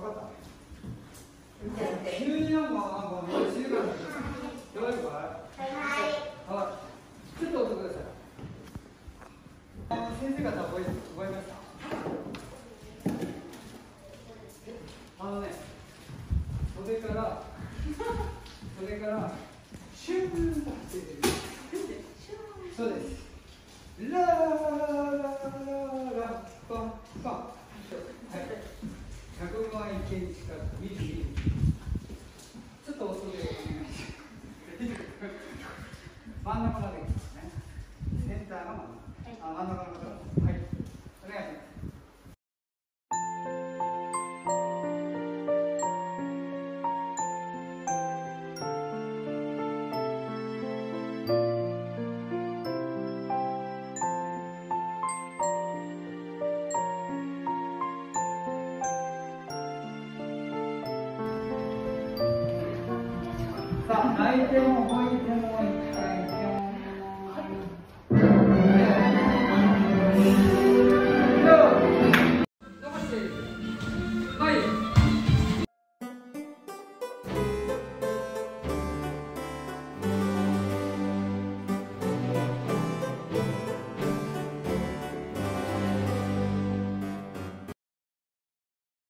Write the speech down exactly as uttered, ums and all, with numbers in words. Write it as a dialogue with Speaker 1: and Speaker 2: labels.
Speaker 1: かった。急になんか、なんか、静かに。大丈夫かい。はい。ちょっとお待ちください。あの、先生方、覚え、覚えました。あのね、袖から、袖から、シューって出てる。そうです。ラーラーラーラーパンパン。はい。百万円近く見る見る。ちょっとお袖をお願いします。真ん中まで来ますね。センターが真ん中。あ、真ん中の方。はい。お願いします。さあ、内定も